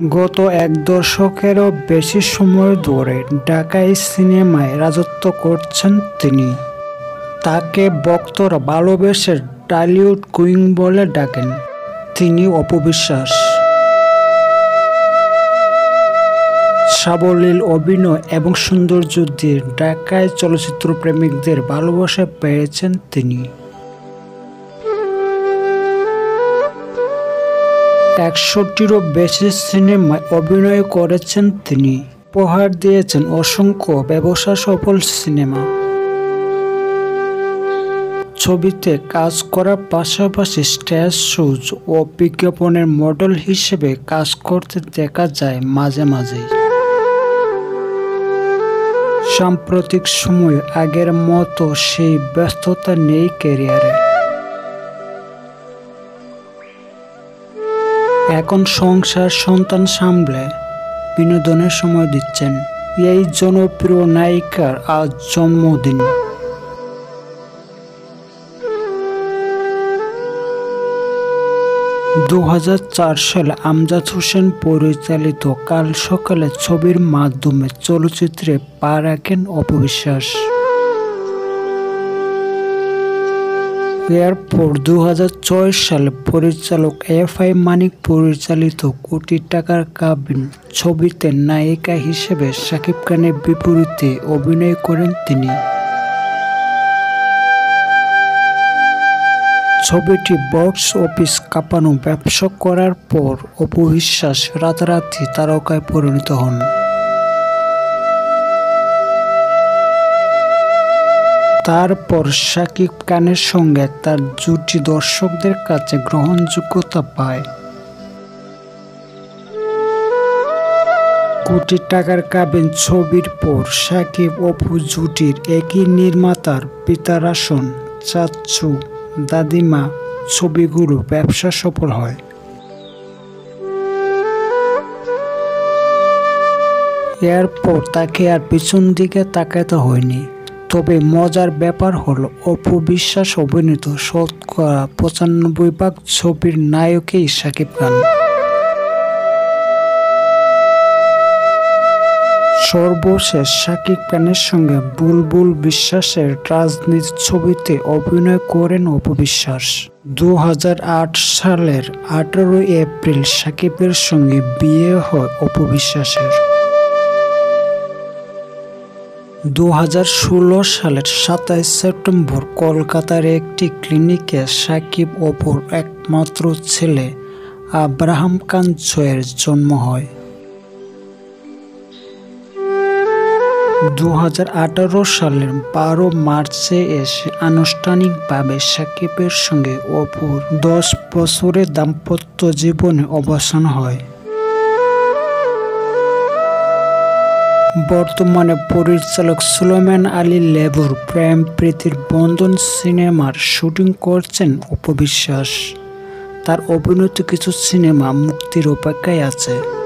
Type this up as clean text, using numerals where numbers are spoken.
গত এক দশকেরও বেশি সময় ধরে ঢাকাই সিনেমায় রাজত্ব করছেন তিনি। তাকে ভক্তরা ভালোবেসে টলিউড কুইন বলে ডাকেন। তিনি অপু বিশ্বাস। সাবলীল অভিনয় এবং সৌন্দর্য দিয়ে ঢাকায় চলচ্চিত্র প্রেমিকদের ভালোবাসা পেয়েছেন তিনি। ১০০টিরও বেশি সিনেমায় অভিনয় করেছেন তিনি। উপহার দিয়েছেন অসংখ্য ব্যবসা সফল সিনেমা। ছবিতে কাজ করার পাশাপাশি স্টেজ শোজ ও বিজ্ঞাপনের মডেল হিসেবে কাজ করতে দেখা যায় মাঝে মাঝেই। সাম্প্রতিক সময়ে আগের মতো সেই ব্যস্ততা নেই ক্যারিয়ারে। এখন সংসার সন্তান সামলে বিনোদনের সময় দিচ্ছেন। এই জনপ্রিয় নায়িকার আজ জন্মদিন। সালে আমজাদ হোসেন পরিচালিত কাল সকালে ছবির মাধ্যমে চলচ্চিত্রে পা রাখেন অপু বিশ্বাস। এরপর ২০০৬ সালে পরিচালক এফ.আই. মানিক পরিচালিত কোটি টাকার কাবিন ছবিতে নায়িকা হিসেবে শাকিব খানের বিপরীতে অভিনয় করেন তিনি। ছবিটি বক্স অফিস কাঁপানো ব্যবসা করার পর অপু বিশ্বাস রাতারাতি তারকায় পরিণত হন। তারপর শাকিব খানের সঙ্গে তার জুটি দর্শকদের কাছে গ্রহণযোগ্যতা পায়। কোটি টাকার কাবিন ছবির পর শাকিব অপু জুটির একই নির্মাতার পিতার আসন, চাচ্চু, দাদিমা ছবিগুলো ব্যবসা সফল হয়। এরপর তাকে আর পিছন দিকে তাকাতে হয়নি। তবে মজার ব্যাপার হলো অপু বিশ্বাস অভিনীত শতকরা ৯৫% ছবির নায়কই শাকিব খান। সর্বশেষ শাকিব খানের সঙ্গে বুলবুল বিশ্বাসের রাজনীতি ছবিতে অভিনয় করেন অপু বিশ্বাস। ২০০৮ সালের ১৮ এপ্রিল শাকিবের সঙ্গে বিয়ে হয় অপু বিশ্বাসের। ২০১৬ সালের ২৭ সেপ্টেম্বর কলকাতার একটি ক্লিনিকে শাকিব অপুর একমাত্র ছেলে আব্রাহাম খান জয়ের জন্ম হয়। ২০১৮ সালের ১২ মার্চে এসে আনুষ্ঠানিকভাবে শাকিবের সঙ্গে অপুর ১০ বছরের দাম্পত্য জীবনে অবসান হয়। বর্তমানে পরিচালক সুলেমান আলী লেবুর প্রেম প্রীতির বন্ধন সিনেমার শুটিং করছেন অপু বিশ্বাস। তার অভিনীত কিছু সিনেমা মুক্তির অপেক্ষায় আছে।